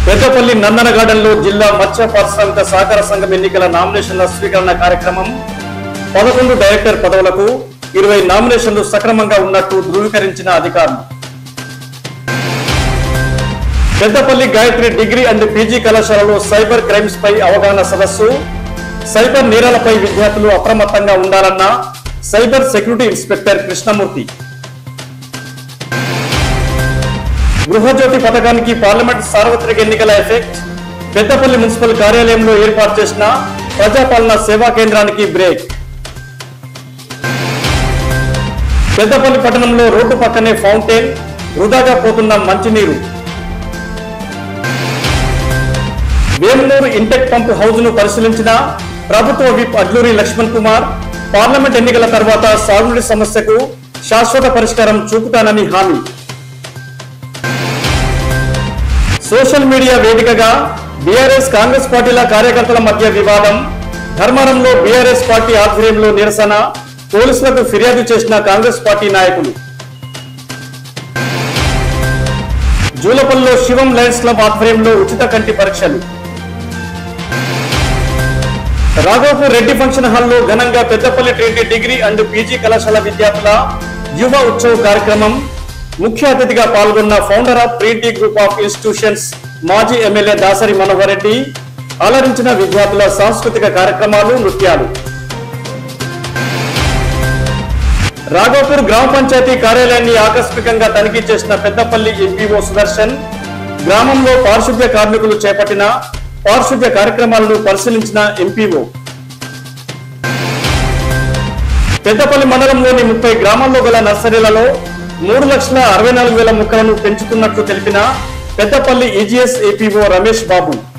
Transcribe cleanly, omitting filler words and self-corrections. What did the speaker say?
పెద్దపల్లి నందన garden లో జిల్లా మత్స్య పారిశ్రామిక సహకార సంఘం ఎన్నికల నామినేషన్ల స్వీకరణ కార్యక్రమం 11 డైరెక్టర్ పదవులకు 20 నామినేషన్లు సక్రమంగా ఉన్నట్టు ధృవీకరించిన అధికారులు. Peddapalli Gayatri degree and PG కళాశాలలో సైబర్ క్రైమ్స్ పై అవగాహన సదస్సు. సైబర్ నేరాలపై విద్యార్థులు అప్రమత్తంగా ఉండాలన్న cyber security inspector Krishnamurthy. Gruhajyothi పథకానికి పార్లమెంట్ సార్వత్రిక ఎన్నికల ఎఫెక్ట్. పెద్దపల్లి మున్సిపల్ కార్యాలయంలో ఏర్పాటు చేసిన ప్రజాపాలన సేవా కేంద్రానికి బ్రేక్. పెద్దపల్లి పట్టణంలో రోడ్డు పక్కనే ఫౌంటైన్, వృధాగా పోతున్న మంచినీరు. వేములూరు ఇంటెక్ పంప్ హౌజ్ ను పరిశీలించిన ప్రభుత్వ విప్ అడ్లూరి లక్ష్మణ్ కుమార్. పార్లమెంట్ ఎన్నికల తర్వాత సాగునీటి సమస్యకు శాశ్వత పరిష్కారం చూపుతానని హామీ. సోషల్ మీడియా వేదికగా బీఆర్ఎస్ కాంగ్రెస్ పార్టీల కార్యకర్తల మధ్య వివాదం. ధర్మారంలో బీఆర్ఎస్ పార్టీ ఆధ్వర్యంలో నిరసన. పోలీసులకు ఫిర్యాదు చేసిన కాంగ్రెస్ పార్టీ నాయకులు. జూలపల్లిలో శివం లయన్స్ క్లబ్ ఆధ్వర్యంలో ఉచిత కంటి పరీక్షలు. రాఘవపూర్ రెడ్డి ఫంక్షన్ హాల్లో ఘనంగా Peddapalli Trinity degree and PG కళాశాల విద్యార్థుల యువ ఉత్సవ్ కార్యక్రమం. ముఖ్య అతిథిగా పాల్గొన్న founder of Trinity group of institutions మాజీ ఎమ్మెల్యే దాసరి మనోహర్ రెడ్డి. అలరించిన విద్యార్థుల సాంస్కృతిక కార్యక్రమాలు, నృత్యాలు. రాఘవపూర్ గ్రామ పంచాయతీ కార్యాలయాన్ని ఆకస్మికంగా తనిఖీ చేసిన పెద్దపల్లి ఎంపీఓ సుదర్శన్. గ్రామంలో పారిశుద్ధ్య కార్మికులు చేపట్టిన పారిశుద్ధ్య కార్యక్రమాలను పరిశీలించిన ఎంపీఓ. పెద్దపల్లి మండలంలోని 30 గ్రామాల్లో గల నర్సరీలలో 3,64,000 మొక్కలను పెంచుతున్నట్లు తెలిపిన పెద్దపల్లి ఈజీఎస్ ఏపీఓ రమేష్ బాబు.